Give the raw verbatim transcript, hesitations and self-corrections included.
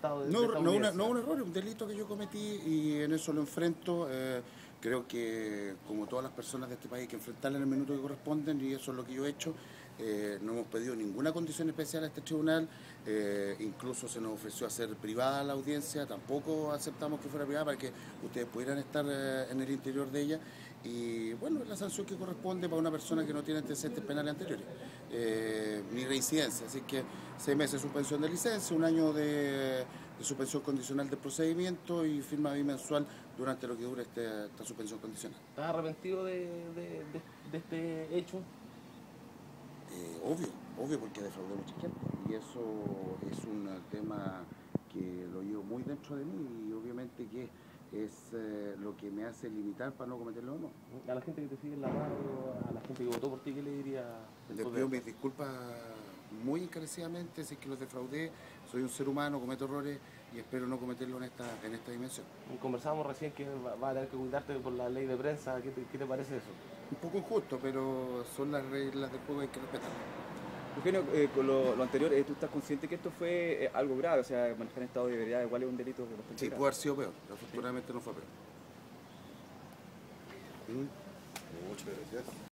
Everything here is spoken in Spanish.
estado de, No, de esa no, una- audiencia. no un error, es un delito que yo cometí y en eso lo enfrento. Eh, creo que como todas las personas de este país hay que enfrentarla en el minuto que corresponden y eso es lo que yo he hecho. Eh, no hemos pedido ninguna condición especial a este tribunal, eh, incluso se nos ofreció hacer privada la audiencia, tampoco aceptamos que fuera privada para que ustedes pudieran estar eh, en el interior de ella y bueno, es la sanción que corresponde para una persona que no tiene antecedentes penales anteriores, eh, ni reincidencia, así que seis meses de suspensión de licencia, un año de, de suspensión condicional del procedimiento y firma bimensual durante lo que dure este, esta suspensión condicional. ¿Estás arrepentido de, de, de, de este hecho? Eh, obvio, obvio porque defraudé a mucha gente y eso es un tema que lo llevo muy dentro de mí y obviamente que es eh, lo que me hace limitar para no cometerlo de nuevo. A la gente que te sigue en la radio, a la gente que votó por ti, ¿qué le diría Les después de pido esto? mis disculpas muy encarecidamente si es que los defraudé, soy un ser humano, cometo errores y espero no cometerlo en esta, en esta dimensión. Conversábamos recién que va- vas a tener que cuidarte por la ley de prensa. ¿Qué te, qué te parece eso? Un poco injusto, pero son las reglas del juego y hay que respetarlas. Eugenio, eh, con lo, lo anterior, eh, ¿tú estás consciente que esto fue eh, algo grave? O sea, manejar en estado de ebriedad igual es un delito bastante Sí, grave. puede haber sido peor, afortunadamente no fue peor. ¿Mm? Muchas gracias.